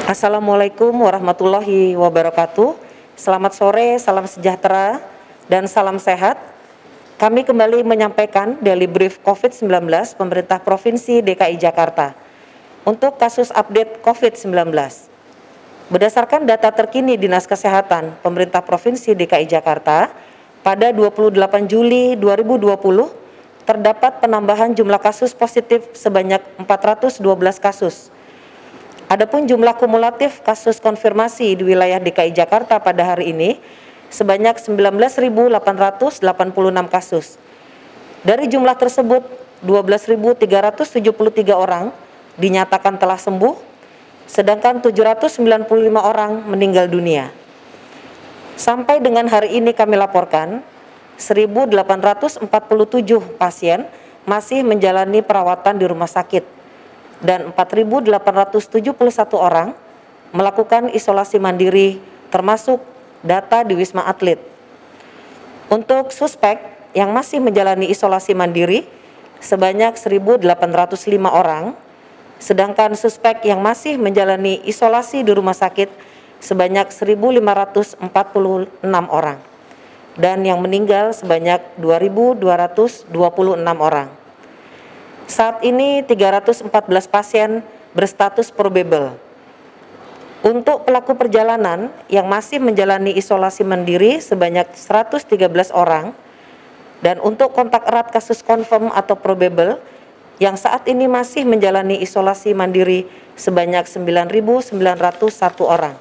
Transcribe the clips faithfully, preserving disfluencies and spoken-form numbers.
Assalamualaikum warahmatullahi wabarakatuh. Selamat sore, salam sejahtera, dan salam sehat. Kami kembali menyampaikan Daily Brief COVID sembilan belas Pemerintah Provinsi D K I Jakarta untuk kasus update COVID sembilan belas. Berdasarkan data terkini Dinas Kesehatan Pemerintah Provinsi D K I Jakarta, pada dua puluh delapan Juli dua ribu dua puluh terdapat penambahan jumlah kasus positif sebanyak empat ratus dua belas kasus. Adapun jumlah kumulatif kasus konfirmasi di wilayah D K I Jakarta pada hari ini sebanyak sembilan belas ribu delapan ratus delapan puluh enam kasus. Dari jumlah tersebut, dua belas ribu tiga ratus tujuh puluh tiga orang dinyatakan telah sembuh, sedangkan tujuh ratus sembilan puluh lima orang meninggal dunia. Sampai dengan hari ini kami laporkan seribu delapan ratus empat puluh tujuh pasien masih menjalani perawatan di rumah sakit dan empat ribu delapan ratus tujuh puluh satu orang melakukan isolasi mandiri termasuk data di Wisma Atlet. Untuk suspek yang masih menjalani isolasi mandiri sebanyak seribu delapan ratus lima orang, sedangkan suspek yang masih menjalani isolasi di rumah sakit sebanyak seribu lima ratus empat puluh enam orang dan yang meninggal sebanyak dua ribu dua ratus dua puluh enam orang. Saat ini tiga ratus empat belas pasien berstatus probable. Untuk pelaku perjalanan yang masih menjalani isolasi mandiri sebanyak seratus tiga belas orang, dan untuk kontak erat kasus confirm atau probable yang saat ini masih menjalani isolasi mandiri sebanyak sembilan ribu sembilan ratus satu orang.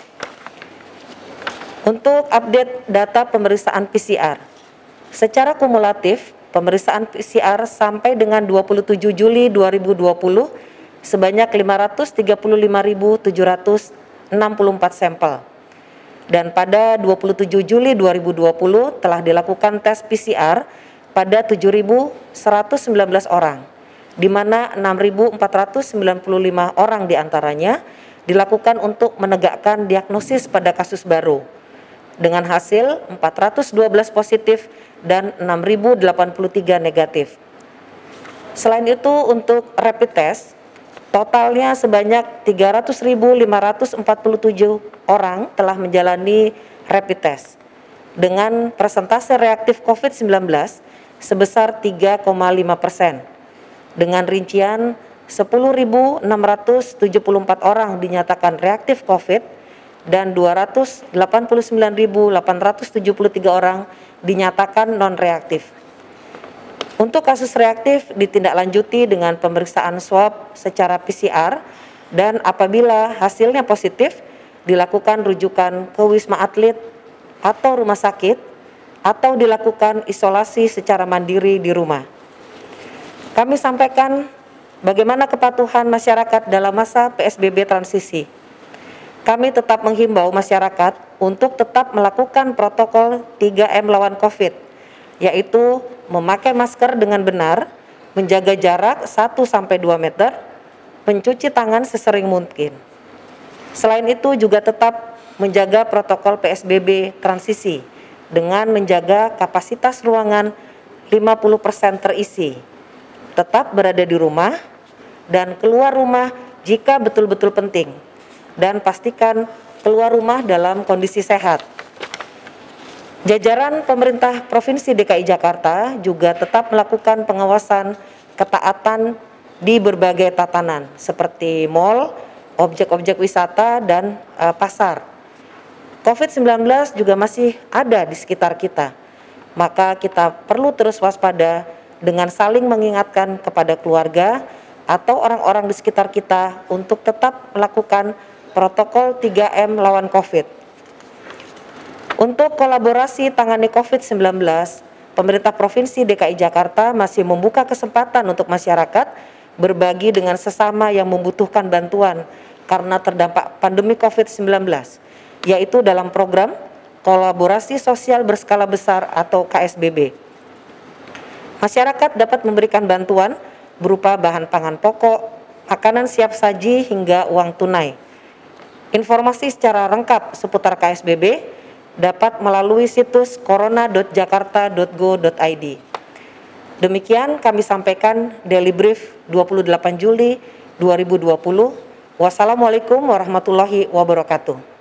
Untuk update data pemeriksaan P C R, secara kumulatif pemeriksaan P C R sampai dengan dua puluh tujuh Juli dua ribu dua puluh sebanyak lima ratus tiga puluh lima ribu tujuh ratus enam puluh empat sampel. Dan pada dua puluh tujuh Juli dua ribu dua puluh telah dilakukan tes P C R pada tujuh ribu seratus sembilan belas orang, di mana enam ribu empat ratus sembilan puluh lima orang diantaranya dilakukan untuk menegakkan diagnosis pada kasus baru, dengan hasil empat ratus dua belas positif dan enam ribu delapan puluh tiga negatif. Selain itu, untuk rapid test, totalnya sebanyak tiga ratus ribu lima ratus empat puluh tujuh orang telah menjalani rapid test dengan persentase reaktif COVID sembilan belas sebesar tiga koma lima persen. Dengan rincian sepuluh ribu enam ratus tujuh puluh empat orang dinyatakan reaktif COVID dan dua ratus delapan puluh sembilan ribu delapan ratus tujuh puluh tiga orang dinyatakan non-reaktif. Untuk kasus reaktif ditindaklanjuti dengan pemeriksaan swab secara P C R dan apabila hasilnya positif dilakukan rujukan ke Wisma Atlet atau rumah sakit atau dilakukan isolasi secara mandiri di rumah. Kami sampaikan bagaimana kepatuhan masyarakat dalam masa P S B B transisi. Kami tetap menghimbau masyarakat untuk tetap melakukan protokol tiga M lawan COVID, yaitu memakai masker dengan benar, menjaga jarak satu sampai dua meter, mencuci tangan sesering mungkin. Selain itu juga tetap menjaga protokol P S B B transisi dengan menjaga kapasitas ruangan lima puluh persen terisi, tetap berada di rumah dan keluar rumah jika betul-betul penting, dan pastikan keluar rumah dalam kondisi sehat. Jajaran pemerintah Provinsi D K I Jakarta juga tetap melakukan pengawasan ketaatan di berbagai tatanan seperti mal, objek-objek wisata, dan uh, pasar. COVID sembilan belas juga masih ada di sekitar kita, maka kita perlu terus waspada dengan saling mengingatkan kepada keluarga atau orang-orang di sekitar kita untuk tetap melakukan protokol tiga M lawan COVID. Untuk kolaborasi tangani COVID sembilan belas, pemerintah Provinsi D K I Jakarta masih membuka kesempatan untuk masyarakat berbagi dengan sesama yang membutuhkan bantuan karena terdampak pandemi COVID sembilan belas, yaitu dalam program kolaborasi sosial berskala besar atau K S B B. Masyarakat dapat memberikan bantuan berupa bahan pangan pokok, makanan siap saji, hingga uang tunai. Informasi secara lengkap seputar K S B B dapat melalui situs corona dot jakarta dot go dot i d. Demikian kami sampaikan Daily Brief dua puluh delapan Juli dua ribu dua puluh. Wassalamualaikum warahmatullahi wabarakatuh.